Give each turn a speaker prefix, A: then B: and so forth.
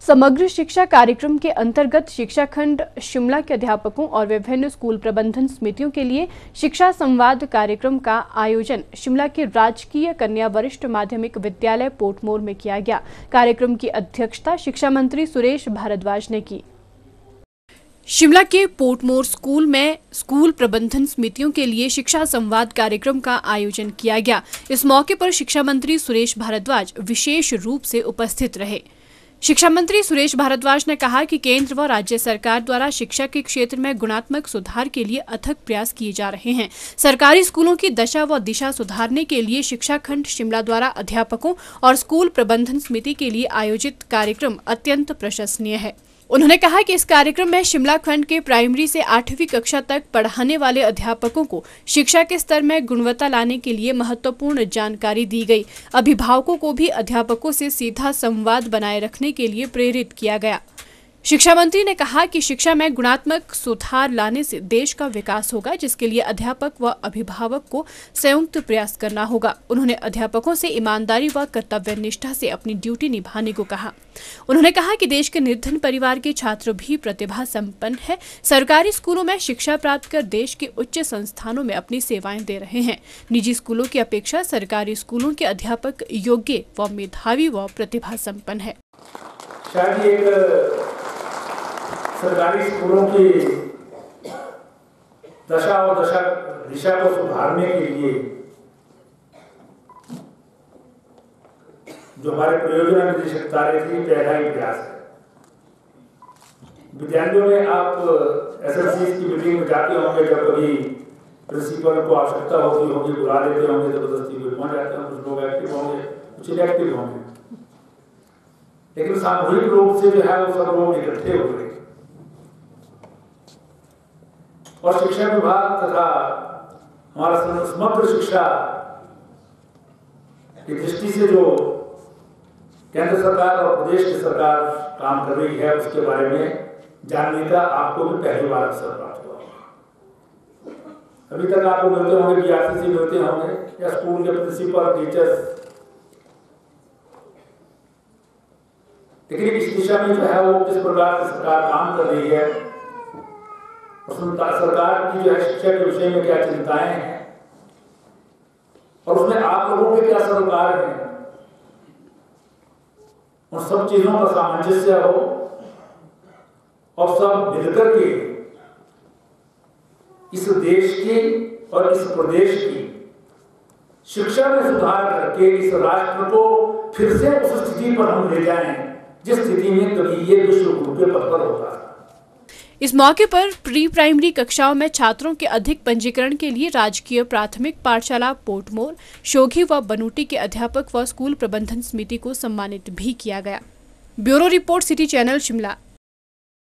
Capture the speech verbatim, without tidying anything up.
A: समग्र शिक्षा कार्यक्रम के अंतर्गत शिक्षा खंड शिमला के अध्यापकों और विभिन्न स्कूल प्रबंधन समितियों के लिए शिक्षा संवाद कार्यक्रम का आयोजन शिमला के राजकीय कन्या वरिष्ठ माध्यमिक विद्यालय पोर्टमोर में किया गया। कार्यक्रम की अध्यक्षता शिक्षा मंत्री सुरेश भारद्वाज ने की। शिमला के पोर्टमोर स्कूल में स्कूल प्रबंधन समितियों के लिए शिक्षा संवाद कार्यक्रम का आयोजन किया गया। इस मौके पर शिक्षा मंत्री सुरेश भारद्वाज विशेष रूप से उपस्थित रहे। शिक्षा मंत्री सुरेश भारद्वाज ने कहा कि केंद्र व राज्य सरकार द्वारा शिक्षा के क्षेत्र में गुणात्मक सुधार के लिए अथक प्रयास किए जा रहे हैं। सरकारी स्कूलों की दशा व दिशा सुधारने के लिए शिक्षा खंड शिमला द्वारा अध्यापकों और स्कूल प्रबंधन समिति के लिए आयोजित कार्यक्रम अत्यंत प्रशंसनीय है। उन्होंने कहा कि इस कार्यक्रम में शिमला खंड के प्राइमरी से आठवीं कक्षा तक पढ़ाने वाले अध्यापकों को शिक्षा के स्तर में गुणवत्ता लाने के लिए महत्वपूर्ण जानकारी दी गई। अभिभावकों को भी अध्यापकों से सीधा संवाद बनाए रखने के लिए प्रेरित किया गया। शिक्षा मंत्री ने कहा कि शिक्षा में गुणात्मक सुधार लाने से देश का विकास होगा, जिसके लिए अध्यापक व अभिभावक को संयुक्त प्रयास करना होगा। उन्होंने अध्यापकों से ईमानदारी व कर्तव्य निष्ठा से अपनी ड्यूटी निभाने को कहा। उन्होंने कहा कि देश के निर्धन परिवार के छात्र भी प्रतिभा संपन्न है। सरकारी स्कूलों में शिक्षा प्राप्त कर देश के उच्च संस्थानों में अपनी सेवाएं दे रहे हैं। निजी स्कूलों की अपेक्षा सरकारी स्कूलों के अध्यापक योग्य व मेधावी व प्रतिभा संपन्न है।
B: सरकारी स्कूलों की दशा और दशा दिशा को सुधारने के लिए जो हमारे परियोजना निदेशक कार्य थी पहला ही प्रयास है। विद्यालयों में आप एसएससी की मीटिंग में जाते होंगे, जब कभी प्रिंसिपल को आवश्यकता होती होगी बुला लेते होंगे, जबरदस्ती कोई पहुंच जाते होंगे, कुछ लोग एक्टिव होंगे, कुछ इनएक्टिव होंगे, लेकिन सामूहिक रूप से जो है वो सब लोग इकट्ठे हो गए और शिक्षा विभाग तथा हमारा समग्र शिक्षा की दृष्टि से जो केंद्र सरकार और प्रदेश की सरकार काम कर रही है उसके बारे में जानने का आपको भी पहली बार अवसर प्राप्त हुआ। अभी तक आपको मिलते होंगे, बीआरसीसी मिलते होंगे या स्कूल के प्रिंसिपल टीचर्स, लेकिन इस दिशा में जो है वो किस प्रकार से सरकार काम कर रही है, सरकार की जो है शिक्षा के विषय में क्या चिंताएं हैं और उसमें आप लोगों के क्या सरोकार हैं, उन सब चीजों का सामंजस्य हो और सब मिलकर के इस देश की और इस प्रदेश की शिक्षा में सुधार करके इस राष्ट्र को फिर से उस स्थिति पर हम ले जाएं जिस स्थिति में कभी ये विश्व गुरु के पद पर होता है।
A: इस मौके पर प्री प्राइमरी कक्षाओं में छात्रों के अधिक पंजीकरण के लिए राजकीय प्राथमिक पाठशाला पोर्टमोर, शोघी व बनूटी के अध्यापक व स्कूल प्रबंधन समिति को सम्मानित भी किया गया। Bureau report, city channel Shimla.